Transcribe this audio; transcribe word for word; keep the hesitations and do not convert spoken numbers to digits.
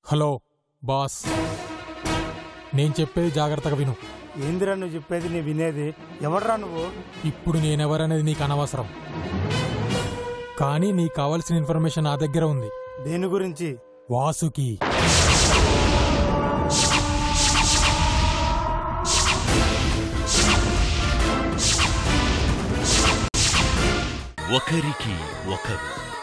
Hello boss, నేను చెప్పేది జాగ్రత్తగా విను. ఏందిరా నువ్వు చెప్పేది? నీ వినేది ఎవడరా నువ్వు? ఇప్పుడు నేనెవరనేది నీకు అనవసరం, కానీ నీకు కావాల్సిన ఇన్ఫర్మేషన్ నా దగ్గర ఉంది. దేని గురించి? వాసుకి. ఒకరికి ఒకరు.